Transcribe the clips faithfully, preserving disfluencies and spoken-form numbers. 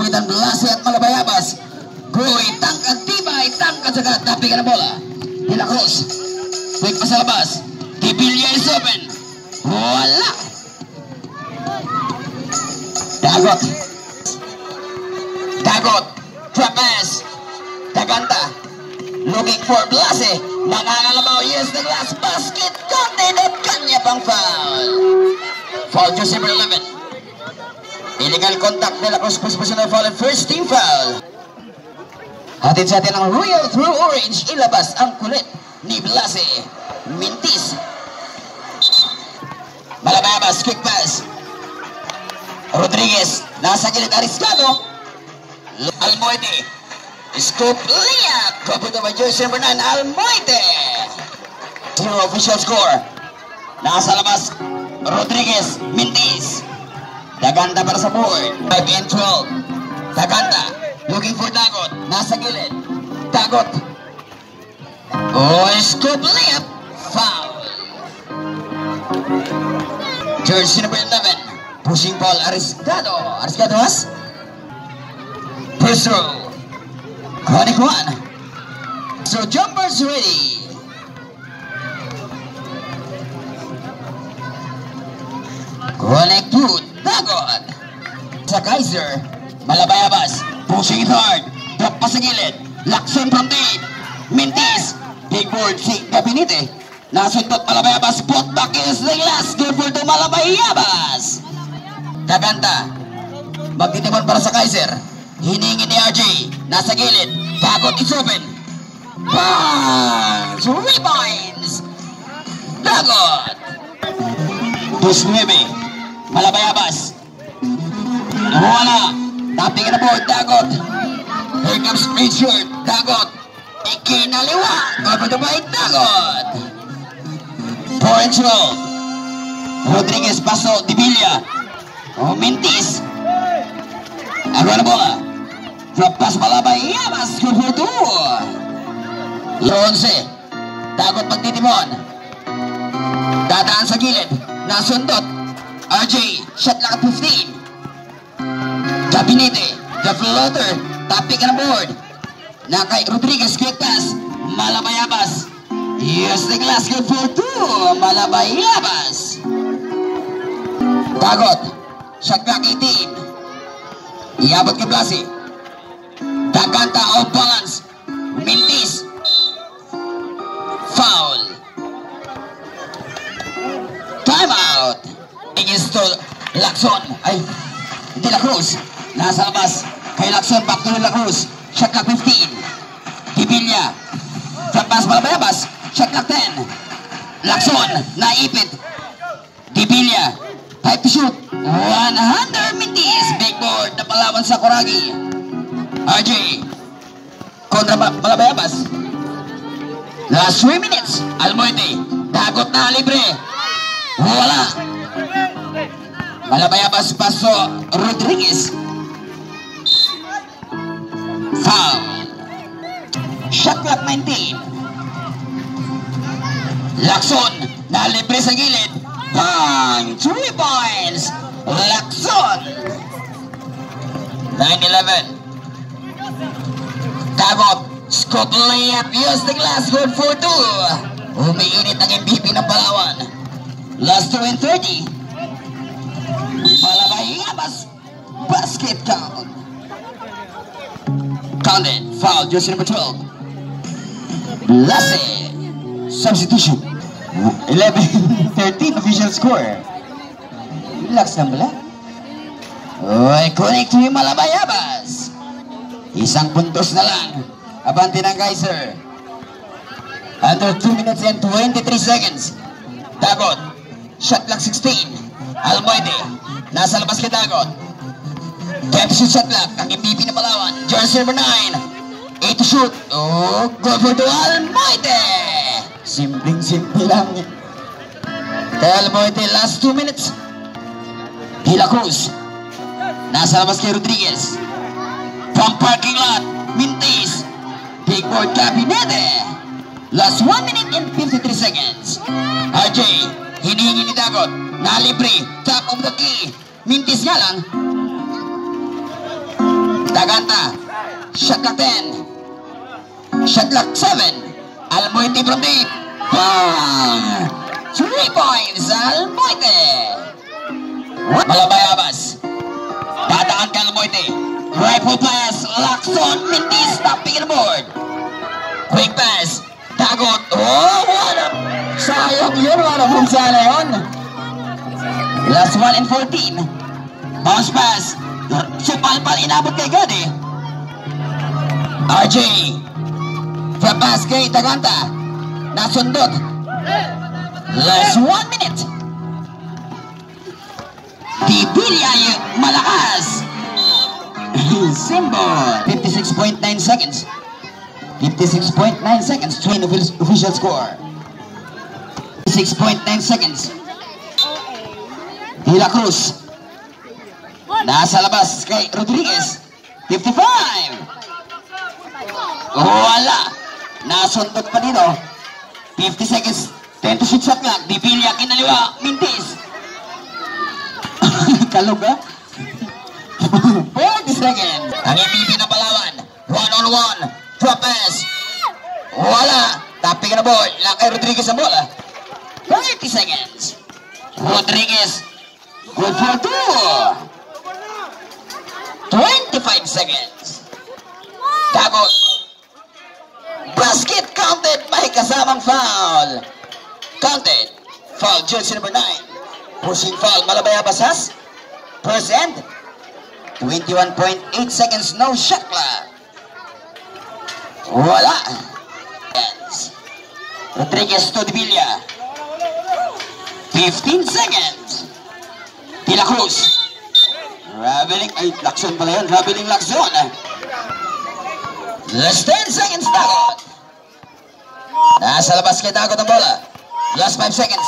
pagitan Blase at Malabayabas. Goy, tangkad, tibay, tangkad sagad, tapi ka na bola. De La Cruz, quick pa sa labas. Tibilya is open. Wala. Dagot. Dagot. Trapez. Daganta. Looking for Blase. Nakakalabaw. Yes, the glass basket. Content at kanya pang foul. Foul jersey number eleven. Illegal contact. De La Cruz personal foul and first team foul. Hatid sa atin ang Royal through Orange. Ilabas ang kulit ni Blase. Mintis. Malabayabas, quick pass. Rodriguez, nasa gilid, Ariscado. Almoite. Scoop layup. Kapunta by jersey number nine, Almoite. Zero official score. Nasa labas, Rodriguez, Mintis. Daganta para sa board. five and twelve. Daganta, looking for Dagot. Nasa gilid. Dagot. Oh, scoop layup. Foul. Jersey number eleven. Pushing ball, Ariscado. Ariscado has first row. Chronic one. So jumpers ready. Chronic two. Dagot. Sa Kaiser. Malabayabas. Pushing it hard. Drop pa sa gilid. Lacson from deep. Mintis. Big board si Gabinete. Nasuntot Malabayabas, spot back is the last game for the Malabayabas. Daganta, magtitipon para sa Kaiser. Hiningi ni R J, nasa gilid. Dagot is open. Bangs, rebounds. Dagot. Tusnebe, Malabayabas. Wala. Tapping na board, Dagot. Here comes straight shirt, Dagot. Ikinaliwa, kapatubay, Dagot. four and twelve. Rodriguez paso, Dibilia. Oh, Mintis. Ano na bola? Drop pass Malabayabas. Good for two. Lonse. Dagot magtitimon. Dadaan sa gilid. Nasundot. R J. Shot lang at fifteen. Gabinete. The floater. Topic na board. Nakay Rodriguez. Quick pass. Malabayabas. Yes, the glass good for two. Malabayabas. Dagot. Shot clock eighteen. Iabot kay Blase. Daganta off balance. Mintis. Foul. Time out. Against to Lacson. Ay, De La Cruz. Nasa labas. Kay Lacson. Back to De La Cruz. Shot clock fifteen. Tibilia. Drop pass Malabayabas. Shot clock ten. Lacson, naipit. Tibilia, type to shoot. one hundred Mintis. Big board na palawan sa Coragi. R J, kontra Malabayabas. Last three minutes. Almoite, Dagot na libre. Wala. Malabayabas paso, Rodriguez. Foul. Shot clock nineteen. Lacson, nalibre sa gilid. Bang! Three points! Lacson! nine eleven. Dagot, scoop layup. Use the glass. Good for two. Umiinit ang M V P ng Palawan. Last two and thirty. Malabayabas. Basket count. Counted. Foul. Jersey number twelve. Blase. Substitution. eleven thirteen official score. Relax lang pala. Oy, connect to yung Malabayabas. Isang puntos na lang. Abante ng Kaiser. Under two minutes and twenty-three seconds. Dagot. Shot clock sixteen. Almoite. Nasa labas kay Dagot. Kept shoot shot clock. Ang M V P na Palawan. Jersey number nine. eight to shoot. Oh, go for the Almoite. Simpleng-simple lang. Kaya Almoite, last two minutes. De La Cruz. Nasa labas kay Rodriguez. From parking lot, Mintis. Big board Gabinete. Last one minute and fifty-three seconds. R J, hinihingi ni Dagot. Nalibre, top of the key. Mintis nga lang. Taganta. Shot clock ten. Shot clock seven. Almoite from deep. Bang! Three points, Almoite. Malabayabas. Dadaan ka Almoite. Rifle pass. Lacson. Mintis. Tapping the board. Quick pass. Tagot. Oh, what a... Sayang yun. What a move sana yun. Last one and fourteen. Bounce pass. Supalpal. Inabot kay Gadi. R J. From pass kay Taganta. Nasundot. Last one minute. Tibilya malakas. Symbol. fifty-six point nine seconds. fifty-six point nine seconds. Train official score. fifty-six point nine seconds. De La Cruz. Nasa labas kay Rodriguez. fifty-five. Wala. Nasundot pa dito. fifty seconds. ten to shoot shot clock. Dibilya kinaliwa. Mintis. Kalog ba? forty seconds. Ang M V P na Palawan. One on one. Drop pass. Wala. Tapping na ball. Lakay Rodriguez ang bola. thirty seconds. Rodriguez. Good for two. twenty-five seconds. Tagot. Basket counted. May kasamang foul. Counted. Foul jersey number nine. Pushing foul. Malabayabas has. Percent. twenty-one point eight seconds. No shot clock. Wala. Rodriguez to Dibilya. fifteen seconds. De La Cruz. Traveling. Ay, Lacson pala yun. Traveling Lacson. Last ten seconds. Tagot. Nasa labas kay Tagot ang bola. Last five seconds.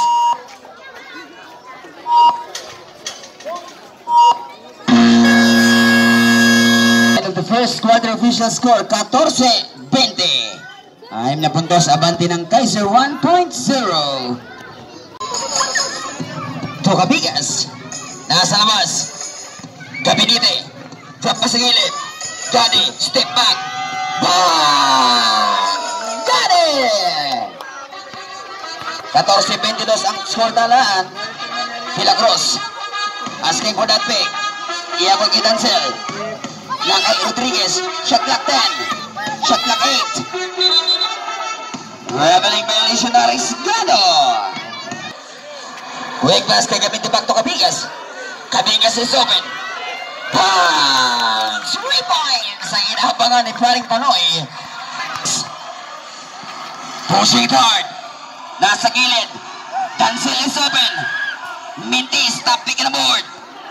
End of the first quarter official score, fourteen twenty. Aim na puntos, abanti ng Kaiser one point zero. Tocabigas. Nasa labas. Gabinete. Drop pa sa gilid. Gadi. Step back. Bang! Gadi! fourteen twenty-two ang score talaan. De La Cruz. Asking for that pick. Iabot kay Dancel. Lakay Rodriguez. Shot clock ten. Shot clock eight. Traveling violation na Risgado. Quick pass kay Gabinete back to Cabigas. Cabigas is open. Bang! Three points ang inahabangan ni Paring Panoy. Pushing hard. Nasa gilid. Dancel is open. Mintis, tapping in the board.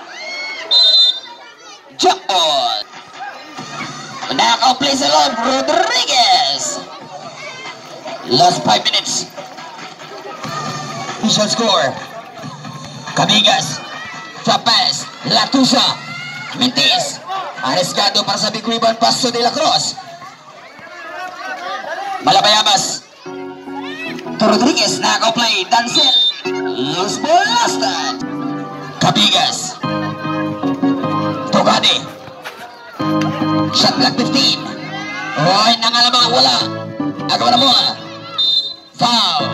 Jump ball. Naka-place along Rodriguez. Last five minutes. Official score. Cabigas. Drop pass. Latusa. Mintis. Arriesgado para sa big rebound pass to De La Cruz. Malabayabas. To Rodriguez. Naka-play. Dancel. Loose ball lasted. Cabigas. Togade. Shot clock fifteen. Oy, nangalamang wala. Agaw na mo ah. Foul.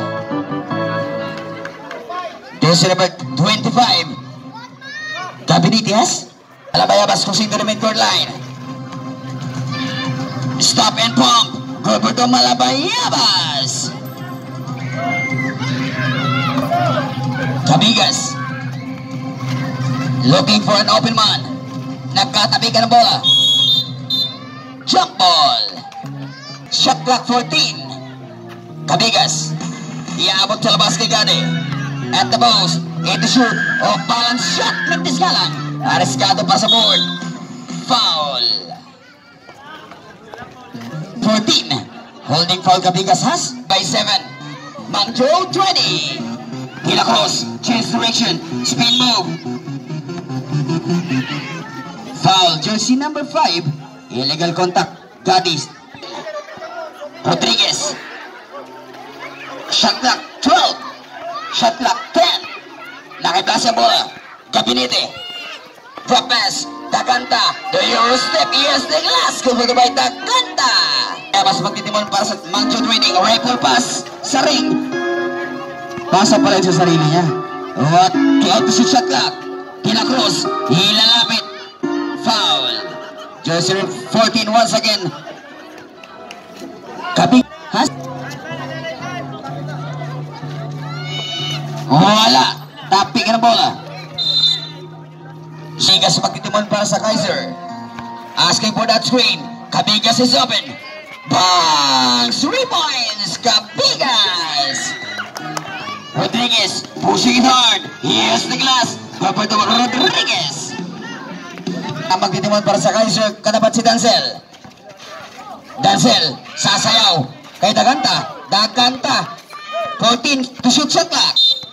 Jersey number twenty-five. Gabinete has. Malabayabas crossing to the midcourt line. Stop and pump. Roberto Malabayabas. Cabigas. Looking for an open man. Nagkatabi ka ng bola. Jump ball. Shot clock fourteen. Cabigas. Iaabot sa labas kay Gade. At the post. eight to shoot. Off balance shot. Mintis ka lang. Arriesgado pa sa board. Foul. fourteen. Holding foul Cabigas has. By seven. Manjo twenty. De La Cruz. Change direction. Spin move. Foul. Jersey number five. Illegal contact. Gadis. Rodriguez. Shot clock twelve. Shot clock ten. Nakiplas ang bola. Gabinete. Drop pass. Daganta, do you step? Yes, the glass. Kumbaga by Daganta. Mas magtitimon para sa Mangjo Trading. Rifle pass sa ring. Pasa pa rin sa sarili niya. What? Kaya to shoot shot clock. Kila Cruz. Hilalapit. Foul. Jersey fourteen once again. Kabig. Has? Wala. Tapi ka na bola. Sigas magtitimon para sa Kaiser. Asking for that screen. Kabigas is open. Bang! Three points! Kabigas! Rodriguez pushing it hard. Here's the glass. Dapat ito Rodriguez. Ang magtitimon para sa Kaiser. Katapat si Dancel. Dancel sasayaw kay Daganta. Daganta. fourteen to shoot shot clock.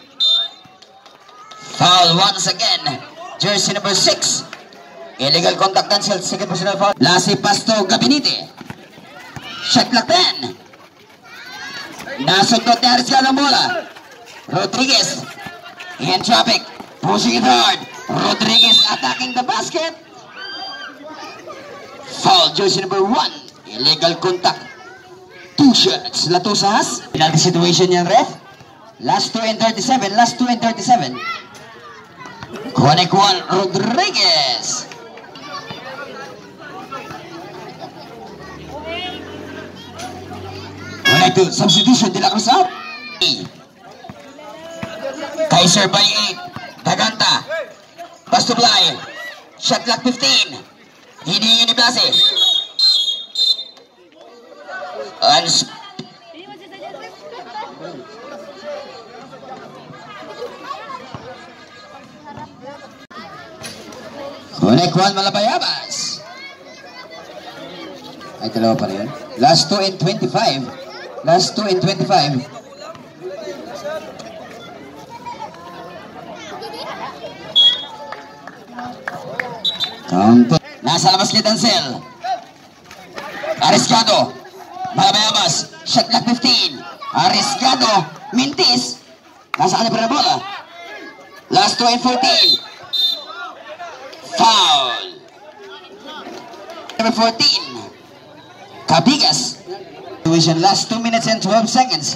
Foul once again. Jersey number six. Illegal contact Dancel. Second personal foul. Lasi Pasto Gabinete. Shot clock ten. Nasundot ni Ariscado ang bola. Rodriguez in traffic, pushing it hard. Rodriguez attacking the basket. Foul, jersey number one. Illegal contact. Two shots. Latusas. Penalty situation yan, ref. Last two and thirty-seven. Last two and thirty-seven. Connect one. Rodriguez. Connect two. Substitution. De La Cruz out. Kaiser by eight. Daganta. Pass to Bly. Shot clock fifteen. Hinihingi ni Blase. And Connect one Malabayabas. Ay, dalawa pa rin. Last two and twenty-five. Last two and twenty-five. Counter. Nasa labas ni Dancel. Ariscado. Malabayabas. Shot clock fifteen. Ariscado. Mintis. Nasa kanila pa rin bola. Last two and fourteen. Foul. Number fourteen. Kabigas. Situation last two minutes and twelve seconds.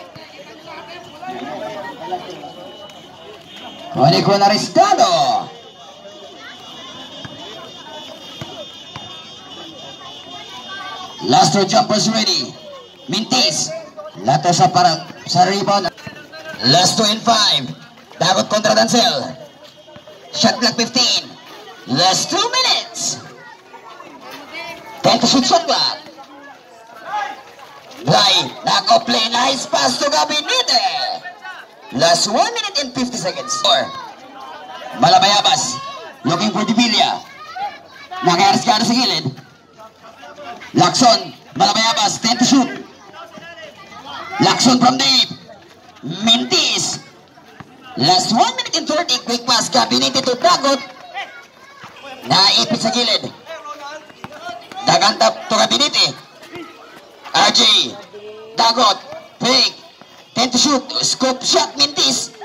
Juanico Ariscado. Last two jumpers ready. Mintis. Latosa para sa rebound. Last two and five. Dagot kontra Dancel. Shot clock fifteen. Last two minutes. ten to shoot shot clock. Bly. Nako play. Nice pass to Gabinete. Last one minute and fifty seconds. Four. Malabayabas. Looking for Divilia. Nakayarisgado sa gilid. Lacson, Malabayabas, ten to shoot. Lacson from deep. Mintis. Last one minute and thirty. Quick pass. Gabinete to Dagot. Naipit sa gilid. Daganta to Gabinete. R J. Dagot. Break. ten to shoot. Scoop shot. Mintis.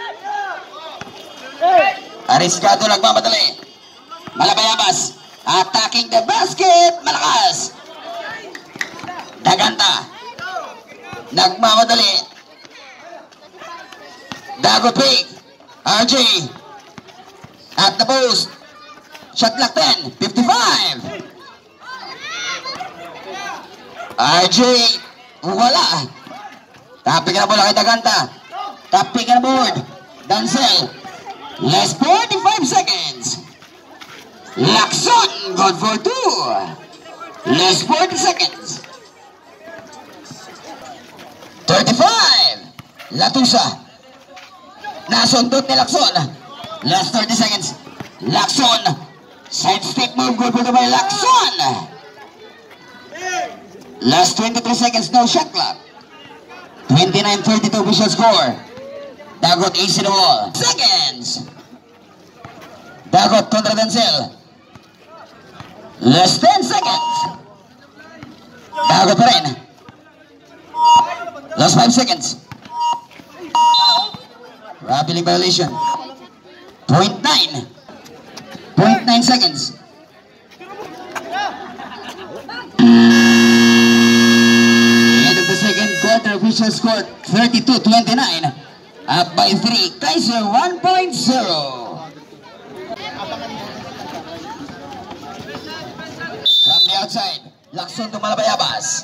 Ariscado nagmamadali. Malabayabas. Attacking the basket. Malakas. Daganta. Nagmamadali. Dagot Pig. R J. At the post. Shot clock ten. fifty-five. R J. Wala. Tapi ka na bola kay Daganta. Tapi ka na board. Dancel. Last forty-five seconds. Lacson. Good for two. Last forty seconds. thirty-five. Latusa. Nasundot ni Lacson. Last thirty seconds. Lacson. Side step move. Good for the by Lacson. Last twenty-three seconds. No shot clock. twenty-nine thirty-two official score. Dagot easy the ball. Seconds. Dagot kontra Dancel. Last ten seconds. Dagot pa rin. Last five seconds. Rapid violation. Point nine. Point nine seconds. official score thirty-two twenty-nine. Up by three, Kaiser one point oh. From the outside, Lacson to Malabayabas.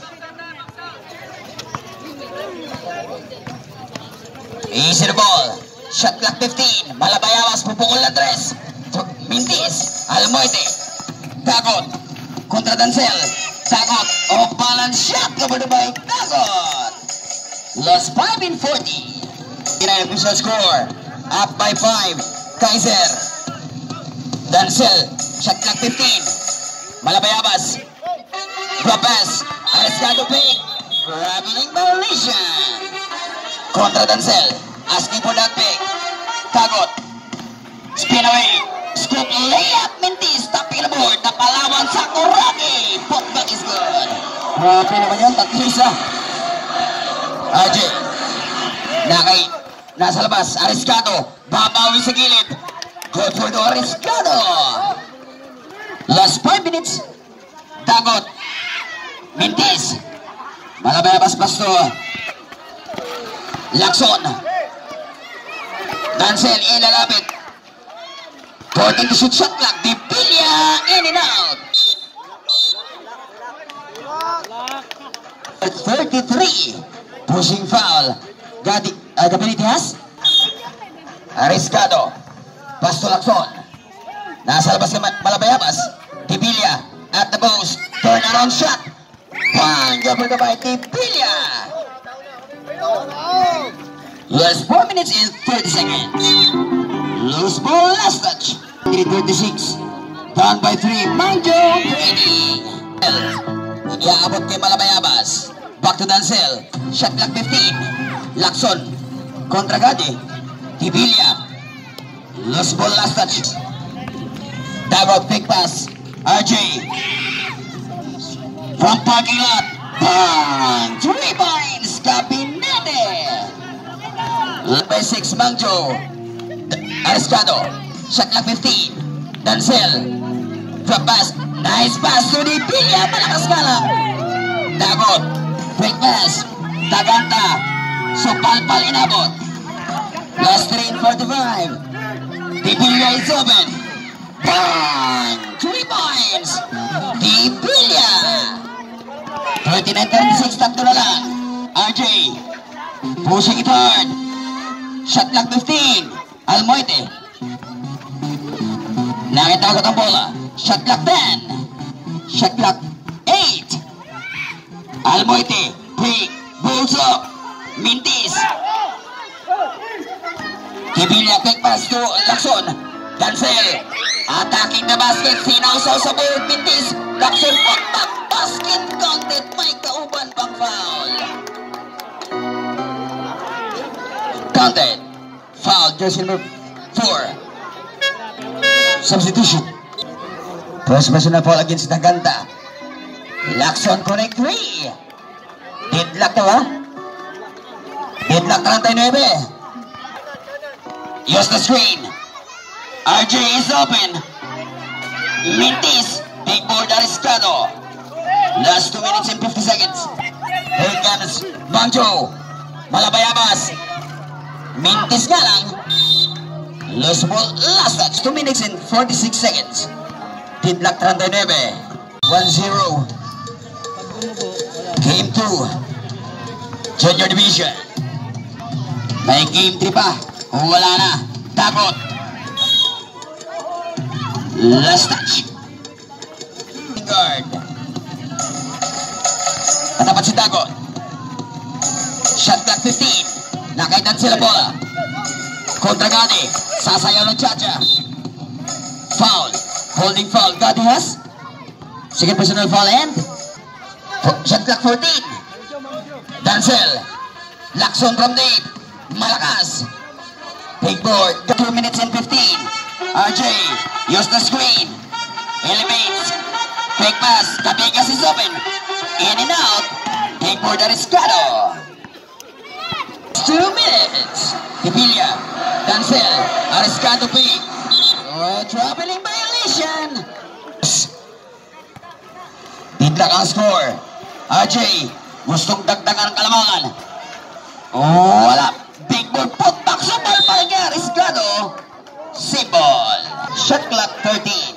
Easy the ball. Shot clock fifteen. Malabayabas pupukol na tres. Mintis, Almoite. Tagot. Kontra Dancel. Tagot. Off balance shot covered by Tagot. Lost five in forty. Official score. Up by five. Kaiser. Dancel. Shot clock fifteen. Malabayabas. Drop pass. Arescado pick. Traveling violation. Kontra Dancel. Asking for that pick. Tagot. Spin away. Scoop layup. Mintis. Tapping the board. Napalawan sa Kuraki. Putback is good. Grabe naman yun. Tatlisa. R J. Nakay. Nasa labas. Arescado. Babawi sa gilid. Good for the Arescado. Last five minutes. Tagot. Mintis. Malabayabas pasto. Lacson. Dancel ilalapit. According to shoot shot clock. Dipilia in and out. thirty-three. Pushing foul. Gadi, uh, Gabinitias. Arescado. Pasto Lacson. Nasa labas ka Malabayabas. Dipilia at the post. Turn around shot. One. Jumper by Dipilia. Last four minutes and thirty seconds. Loose ball, last touch. thirty-six. Down by three. Manjo Brady. Iaabot kay Malabayabas. Back to Dancel. Shot clock fifteen. Lacson. Kontra Gadi. Dipilia. Loose ball, last touch. Tagot, big pass. R J. From parking lot. Bang! Three points. Cabinete. By six, Mangjo. Arescado. Shot clock fifteen. Dancel. Drop pass. Nice pass to Dipilia. Malakas ka lang. Tagot. Quick pass. Taganta. Supalpal inabot. Last three in forty-five. Dipilia is open. Bang! Three points. Dipilia. thirty-nine thirty-six. Tatlo na lang. R J. Pushing it hard. Shot clock fifteen. Almoite. Nakitagot ang bola. Shot clock ten. Shot clock eight. Almoite. Break. Bulls up. Mintis. Dipilia quick pass to Lacson. Dancel. Attacking the basket. Sinausaw sa board. Mintis. Lacson putback. Basket counted. May kauban pang foul. Counted. Foul, jersey number four. Substitution. First personal foul against Taganta. Lacson connect three. Deadlock daw ha? Deadlock thirty-nine. Use the screen. R J is open. Mintis. Big board Arescado. Last two minutes and fifty seconds. Here comes Mangjo. Malabayabas. Mintis nga lang. Loose ball, last touch. two minutes and forty-six seconds. Deadlock thirty-nine. one zero. Game two. Junior Division. May game three pa. Wala na. Tagot. Last touch. Guard. Katapat si Tagot. Shot clock fifteen. Nakaitan sila bola. Kontra Gadi. Sasayaw ng Chacha. Foul. Holding foul. Gadi has. Second personal foul and shot clock fourteen. Dancel. Lacson from deep. Malakas. Big board. two minutes and fifteen. R J. Use the screen. Elevates. Quick pass. Cabigas is open. In and out. Big board Arescado. Two minutes. Dipilia. Dancel. Arescado pick. Oh, traveling violation. Deadlock ang score. R J. Gustong dagdagan ang kalamangan. Oh, wala. Big ball putback. Supal pa rin niya. Risgado. Symbol. Shot clock thirteen.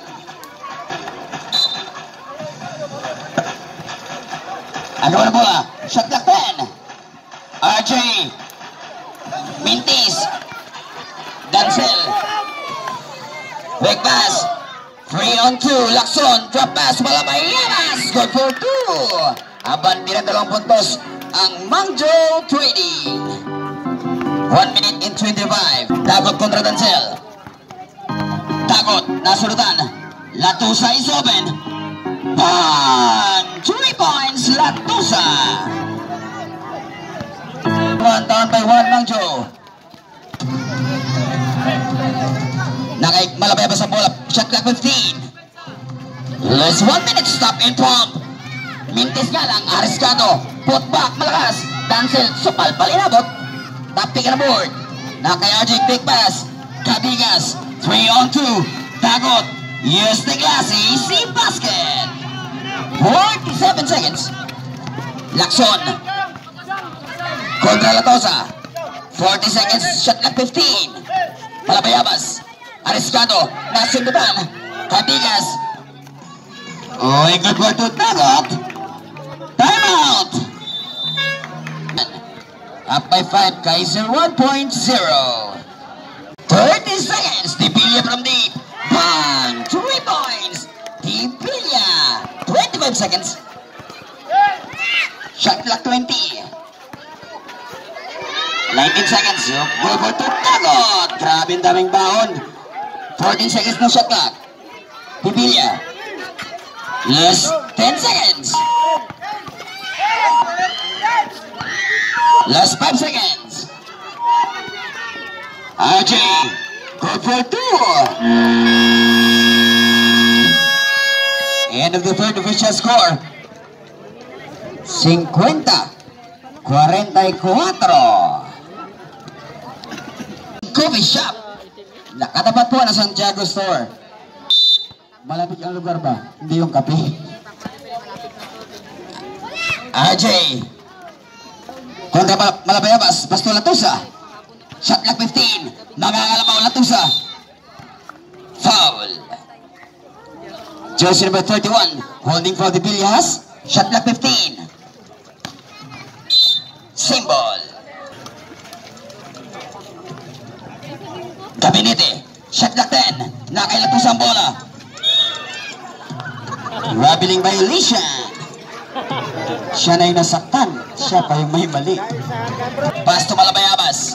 Agaw na bola. Shot clock ten. R J. Mintis. Dancel. Back pass. three on two. Lacson. Drop pass. Malabayamas. Good for two. Aban din ang dalawang puntos ang Mangjo Trading. one minute and twenty-five. Tagot kontra Dancel. Tagot. Nasulutan. Latusa is open. Bang! Three points. Latusa. One down by one Mangjo. Nakay Malabayabas sa bola. Shot clock fifteen. Last one minute. Stop and pump. Mintis nga lang. Arriscado. Put back. Malakas. Dancel. Supal. Palinabot. Tapik na board. Nakay R J. Big pass. Cabigas. three on two. Tagot. Use the glass. Easy basket. forty-seven seconds. Lacson. Contra Latosa. forty seconds. Shot clock fifteen. Malabayabas. Arriscado. Nasundutan. Cabigas. Oh, good work to Tagot. Time out. Up by five. Kaiser one point oh. thirty seconds. Tipilla from deep. Bang! Three points. Tipilla. twenty-five seconds. Shot clock twenty. nineteen seconds. Good work to Tagot. Grabe ang daming baon. fourteen seconds no shot clock. Tipilla. Last ten seconds. Last five seconds. R J. Good for two. End of the third official score. fifty. forty-four. Coffee shop. Nakatapat po na Santiago Store. Malapit ang lugar ba? Hindi yung kape. R J. Kontra Malabayabas. Basto Latusa. Shot clock fifteen. Magangalabaw Latusa. Foul. Jersey number thirty-one. Holding for the Villas. Shot clock fifteen. Symbol. Gabinete. Shot clock ten. Nakay Latusa ang bola. Rabbling violation. Siya na yung nasaktan. Siya pa yung may mali. Pass to Malabayabas.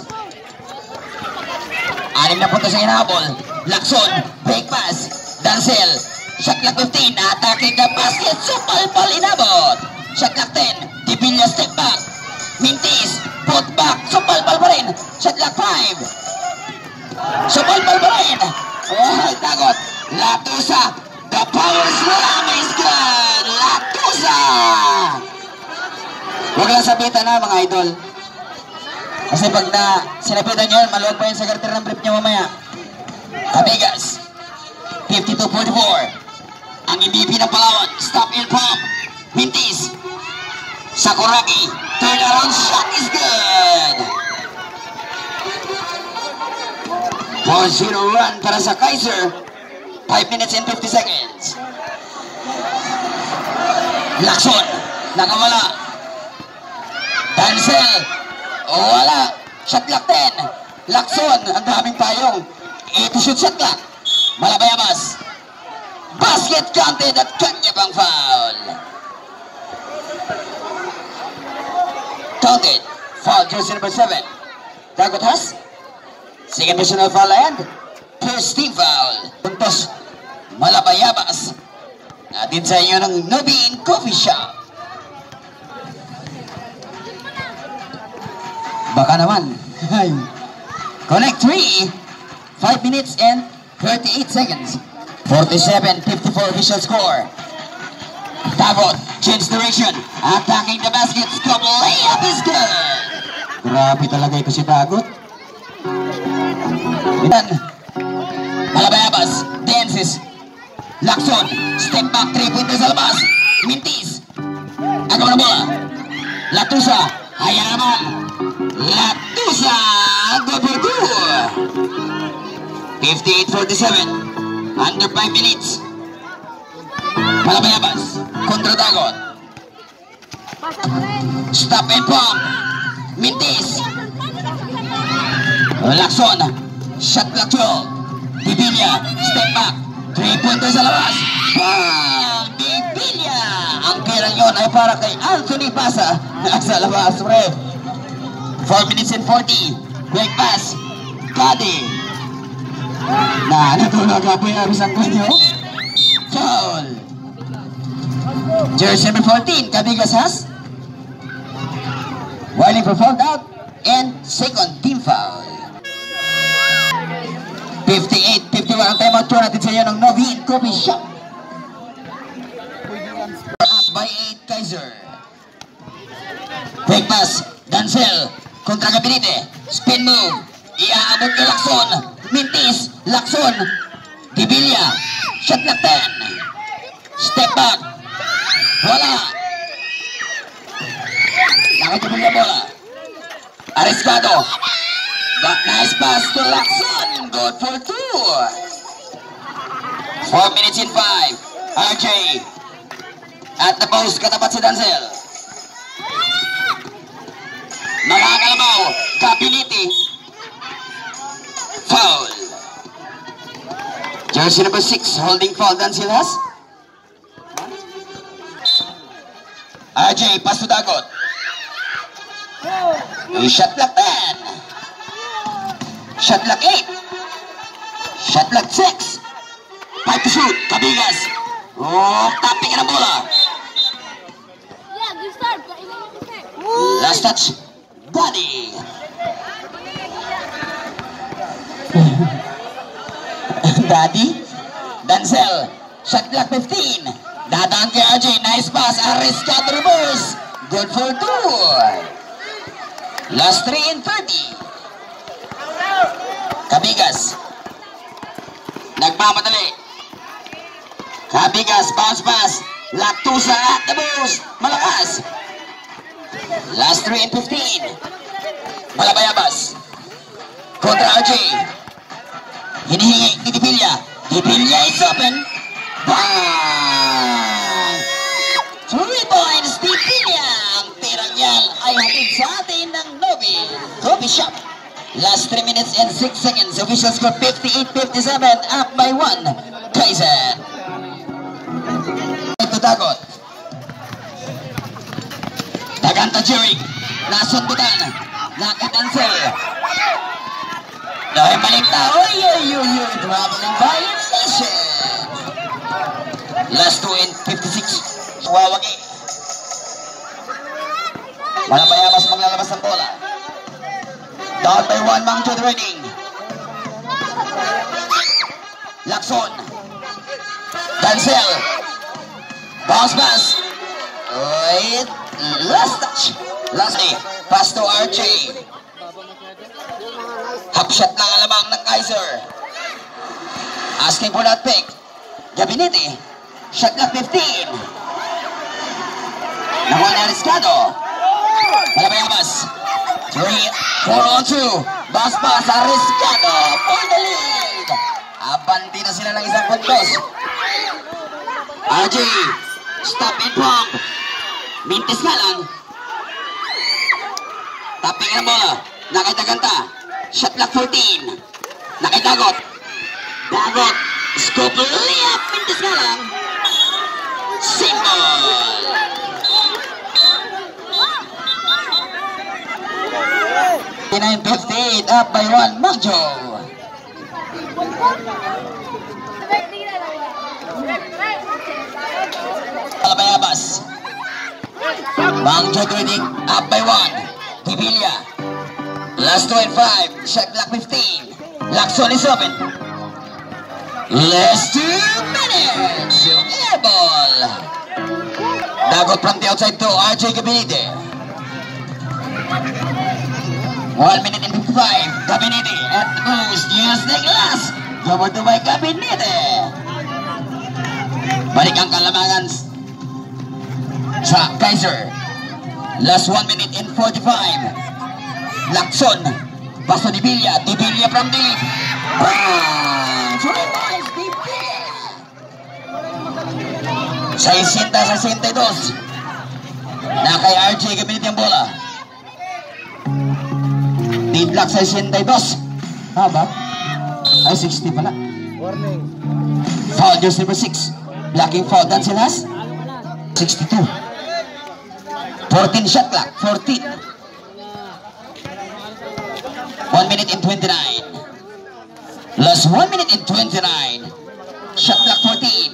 Anim na punto sa hinabol. Lacson. Break pass. Dancel. Shot clock fifteen. Attacking the basket. Supal-pal inabot. Shot clock ten. Tipilla step back. Mintis. Put back. Supal-pal pa rin. Shot clock five. Supal-pal pa rin. Oh, Tagot. Latusa. The power slam is good! Latusa! Huwag lang sabitan na mga idol. Kasi pag na sinabitan nyo yun, maluwag pa yun sa garter ng brief nyo mamaya. Cabigas. fifty-two forty-four. Ang M V P ng Palawan. Stop and pump. Mintis. Sakuragi. Turn around shot is good! four zero run para sa Kaiser. five minutes and fifty seconds. Lacson. Nakawala. Dancel. O wala. Shot clock ten. Lacson. Ang daming payong. eighty shoot shot clock. Malabayabas. Basket counted at kanya pang foul. Counted. Foul jersey number seven. Tagot has. Second personal foul and first team foul. Puntos Malabayabas. Natin sa inyo ng Nubin Coffee Shop. Baka naman. Connect three. five minutes and thirty-eight seconds. forty-seven fifty-four official score. Tagot. Change direction. Attacking the basket. Scoop layup is good. Grabe talaga ito si Tagot. Ilan. Malabayabas. Dances. Lacson. Step back. three pointer sa labas. Mintis. Agaw na bola. Latusa. Hayaan naman. Latusa, go for two. fifty-eight forty-seven, under five minutes. Malabayabas, kontra Dagot. Stop and pump. Mintis. Lacson, shot clock twelve. Bibilia, step back. three pointer sa labas. Bang! Bibilia! Ang kailan yun ay para kay Anthony Pasa. Nasa labas, ref. four minutes and forty. Quick pass. Cody. Na, natulog ka po yung abisang kanyo. Foul. Jersey number fourteen, Cabigas has. Warning for foul out. And second team foul. fifty-eight fifty-one ang timeout ko natin sa inyo ng Novin Coffee Shop. Up by eight, Kaiser. Quick pass, Dancel, kontra Gabinete, spin move, iaabot kay Lacson, Mintis, Lacson, Dibilia, shot na ten, step back, wala. Nakatipon na bola. Ariscado. Got nice pass to Lacson. Good for two. Four minutes in five. R J. At the post, katapat si Dancel. Nakakalabaw. Capiliti. Foul. Jersey number six, holding foul. Dancel has. R J, pass to Dagot. Shot lock ten. Shot lock eight. Shot lock six. Five to shoot. Cabigas. Oh, tapping ka ng bola. Last touch. Body. Daddy. Dancel. Shot lock fifteen. Dadaan kay R J. Nice pass. Ariscado reverse. Good for two. Last three and thirty. Cabigas. Nagmamadali. Cabigas, bounce pass. Latusa at the boost. Malakas. Last three and fifteen. Malabayabas. Kontra R J. Hinihingi ni Dibilia. Dibilia is open. Bang! Three points, Dibilia. Ang tirang yan ay hatid sa atin ng Novin Coffee Shop. Last three minutes and six seconds. Official score fifty-eight fifty-seven. Up by one. Kaiser. Ito Dagot. Daganta Jeric. Nasundutan. Nakadansel. Dahil maling tao. Oy, oy, oy, oy. Traveling violation. Last two and fifty-six. Wawagi. Malabayabas maglalabas ng bola. Down by one, Mang Jod Reading. Lacson. Dancel. Bounce pass. Wait. Last touch. Lastly, pass to R J. Half shot lang alamang ng Kaiser. Asking for that pick. Gabinete. Shot na fifteen. Nakuha na Ariscado. Malabayabas. three, four on two. Bounce pass, Ariscado for the lead. Abanti na sila ng isang puntos. R J, stop and pump. Mintis nga lang. Tapping ang bola. Nakitaganta. Shot clock fourteen. Nakitagot. Dagot. Scoop layup. Mintis nga lang. Simple. nine fifty-eight, up by one, Magjo. Malabayabas. Magjo Tuidig, up by one. Dibilia. Last two and five, shot clock fifteen. Lacson is open. Last two minutes. Air ball. Dagot from the outside to R J Gabinete. one minute and fifty-five. Gabinete at the boost. Yes, Nicolas. Double to by Gabinete. Balik ang kalamangan sa Kaiser. Last one minute and forty-five. Lacson. Basto Di Villa. Di Villa from deep. Bang! Three points, Di Villa. sesenta sesenta y dos. Na kay R J gamitin yung bola. Deadlock sesenta y dos. Haba? Ay, sixty pala. Warning. Foul, just number six. Blocking foul, Dansilas. sixty-two. fourteen shot clock. fourteen. one minute and twenty-nine. Last one minute and twenty-nine. Shot clock fourteen.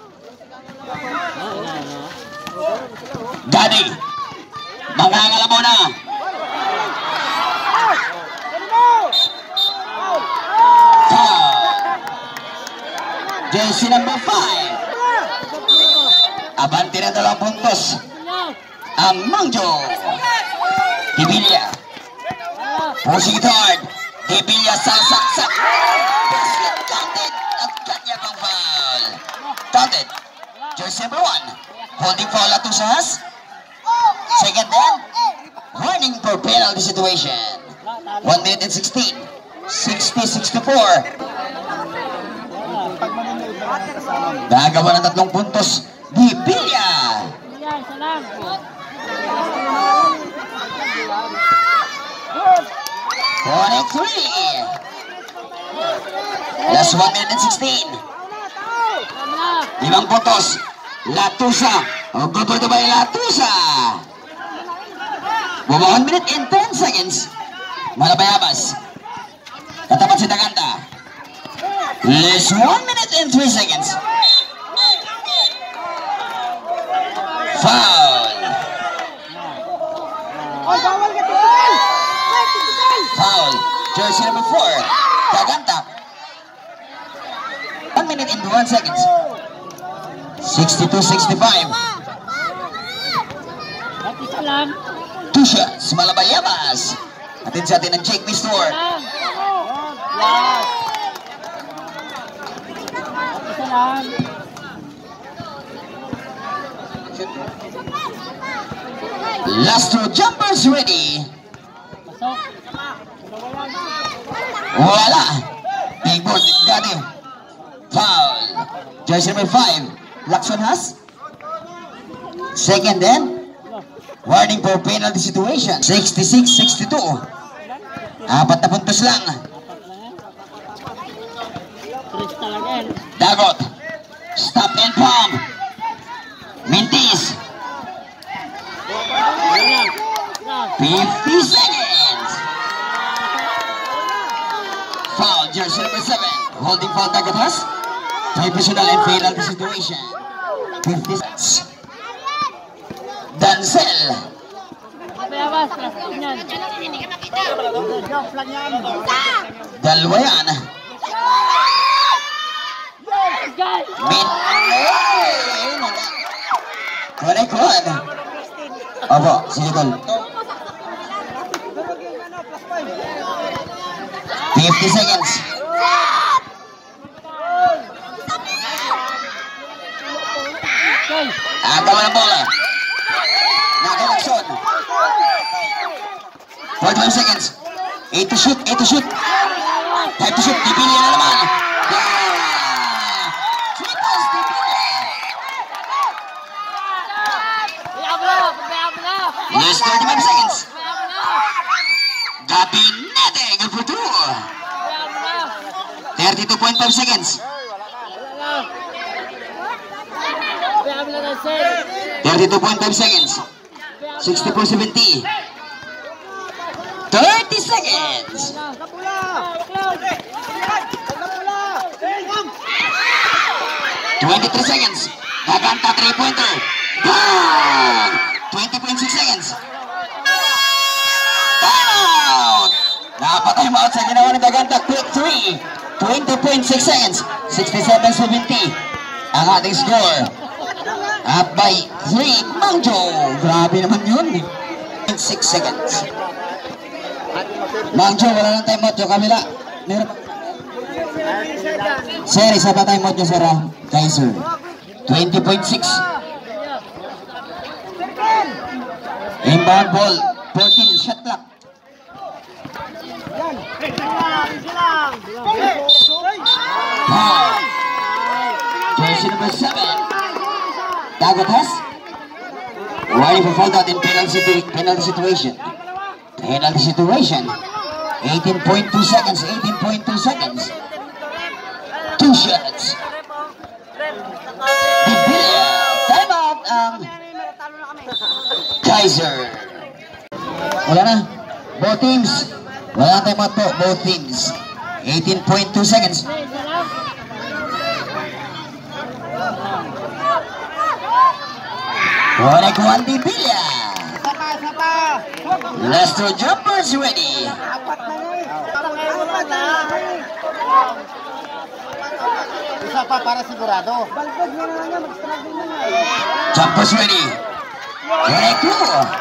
Gadi. Mangangala mo na. Foul. Jersey number five. Abante na dalawang puntos ang Mangjo. Di Villa. Pushing it hard. Di Villa sasaksak. Basket counted. At kanya pang foul. Counted. Jersey number one. Holding foul at Tusas. Second then. Warning for penalty situation. one minute and sixteen. sixty sixty-four. Gagawa ng tatlong puntos. Di Villa. Connect three. Last one minute and sixteen. Limang puntos. Latusa. O gagawin ba yung Latusa? one minute and ten seconds. Malabayabas. Katapat si Daganta. Last one minute and three seconds. Foul. Foul. Jersey number four. Daganta. one minute and one seconds. sixty-two sixty-five. Two shots. Malabayabas. Atin sa atin ang Jake Mistor. Last two jumpers ready. Wala. Big board. Got him. Foul. Jersey number five. Lacson has. Second then. Warning for penalty situation. sixty-six sixty-two. Apat na puntos lang. Dagot. Stop and pump. Mintis. fifty seconds. Foul. Jersey number seven. Holding foul Dagot has. Traditional and penalty situation. fifty seconds. Dancel. Dalawa yan. Min. Connect one. Opo, sige tol. fifty seconds. Agaw ng bola. Nagalakson. forty-five seconds. eight to shoot, eight to shoot. five to shoot. Di Villa na naman. Triples Di Villa. Last thirty-five seconds. Gabinete. Good for two. thirty-two point five seconds. thirty-two point five seconds. sixty-four seventy. thirty seconds. twenty-three seconds. Daganta three-pointer. Boom! twenty point six seconds. Timeout! Napatime out sa ginawa ni Daganta. Quick three. twenty point six seconds. sixty-seven seventy. Ang ating score. Up by three. Mangjo. Grabe naman yun. six seconds. Mangjo, wala lang timeout yung kamila. Meron. Sir, isa pa timeout nyo, sir. Kaiser. twenty point six. Inbound ball. fourteen. Shot clock. Foul. Jersey number seven. Dagotas. Ready for foul out in penalty, penalty situation. Penalty situation. eighteen point two seconds. eighteen point two seconds. Two shots. Bibila. Time out ang Kaiser. Wala na. Both teams. Wala na time out po. Both teams. eighteen point two seconds. Connect one Bibila. Lester jumpers ready. Isa pa para sigurado. Jumpers ready. Connect two.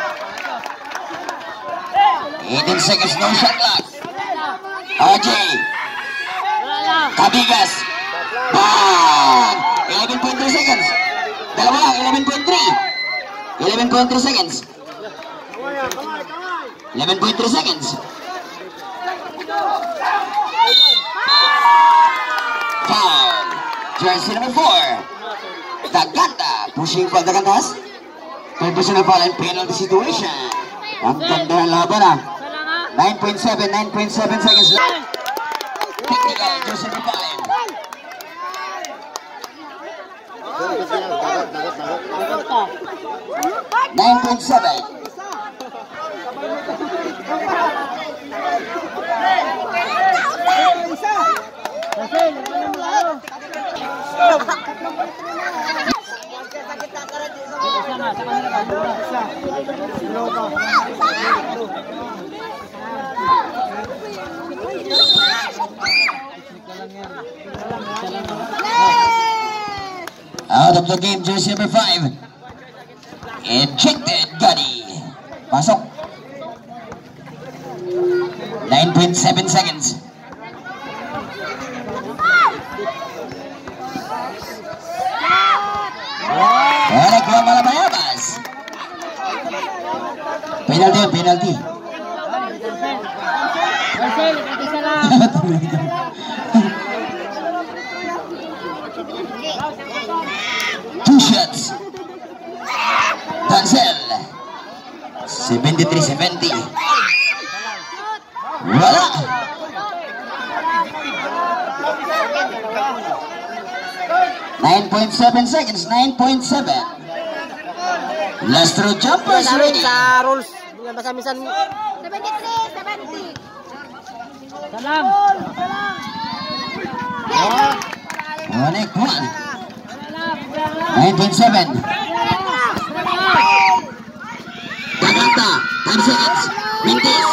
eighteen seconds, no shot clock. R J. Cabigas. Bang! eleven point three seconds. Dalawa lang, eleven point three. eleven point three seconds. eleven point three seconds. Foul. Jersey number four. Daganta. Pushing for Dagantas. Third personal foul and penalty situation. Ang ganda ng laban ah. nine point seven, nine point seven seconds left. Technical, Jersey number five. nine point seven. Out of the game, jersey number five. Ejected, Gadi. Pasok. nine point seven seconds. Wala ko Malabayabas. Penalty, penalty. Two shots. Dancel. seventy-three seventy. Wala. nine point seven seconds. nine point seven. Lastro jumpers ready. Sa rules. Bukan bahasa misan. seventy-three seventy. Salam. Connect one. nine point seven. Daganta. five seconds. Mintis.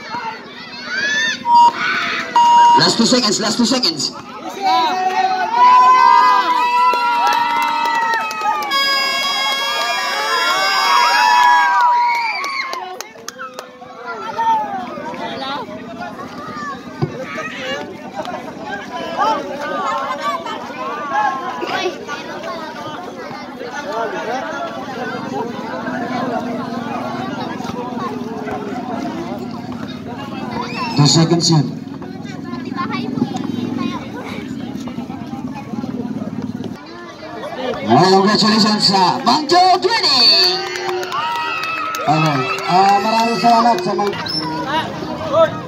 Last two seconds. Last two seconds. Two seconds yun. Well, congratulations sa Mangjo Training! Okay. Uh, maraming salamat sa mga...